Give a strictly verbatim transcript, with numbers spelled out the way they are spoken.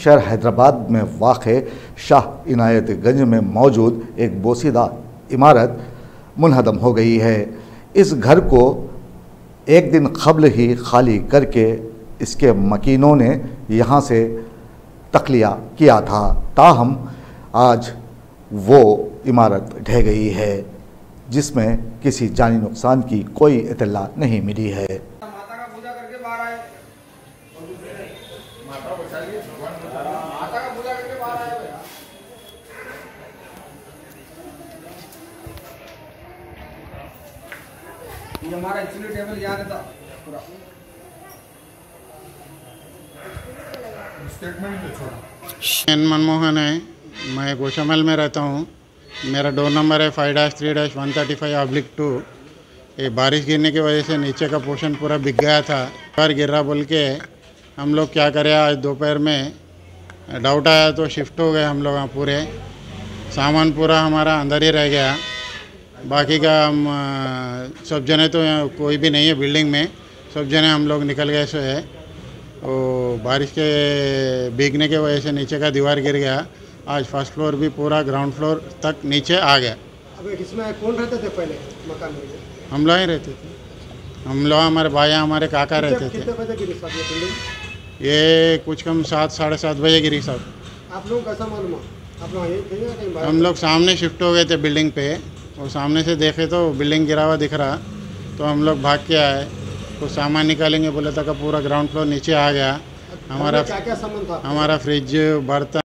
शहर हैदराबाद में वाक़े शाह इनायतगंज में मौजूद एक बोसीदा इमारत मुनहदम हो गई है। इस घर को एक दिन कबल ही खाली करके इसके मकीनों ने यहाँ से तख्लिया किया था, ताहम आज वो इमारत ढह गई है जिसमें किसी जानी नुकसान की कोई इत्तला नहीं मिली है। माता का पूजा करके बाहर आए, माता बचाइए, माता का पूजा करके बाहर आए। ये हमारा एक्चुअली टेबल यहाँ रहता पूरा स्टेटमेंट छोड़ा। मनमोहन है, मैं गोशामल में रहता हूँ। मेरा डोर नंबर है five dash three dash one thirty five oblique two. ये बारिश गिरने की वजह से नीचे का पोर्शन पूरा बिक गया था। बार गिर रहा बोल के हम लोग क्या करें, आज दोपहर में डाउट आया तो शिफ्ट हो गए हम लोग। यहाँ पूरे सामान पूरा हमारा अंदर ही रह गया। बाकी का हम सब जने तो यहाँ कोई भी नहीं है बिल्डिंग में, सब जने हम लोग निकल गए से है। और बारिश के भीगने के वजह से नीचे का दीवार गिर गया। आज फर्स्ट फ्लोर भी पूरा ग्राउंड फ्लोर तक नीचे आ गया। अब इसमें कौन रहते थे पहले मकान में? हम लोग ही रहते थे, हम लोग, हमारे भाई, हमारे काका रहते थे। कितने बजे गिरी साहब ये बिल्डिंग? ये कुछ कम सात साढ़े सात बजे गिरी साहब। आप लोग कैसा मालूम? आप लोग यहीं थे या कहीं बाहर? हम लोग सामने शिफ्ट हो गए थे बिल्डिंग पे, और सामने से देखे तो बिल्डिंग गिरा हुआ दिख रहा, तो हम लोग भाग के आए। तो सामान निकालेंगे बोले था का पूरा ग्राउंड फ्लोर नीचे आ गया। हमारा क्या क्या सामान था? हमारा फ्रिज, बर्तन,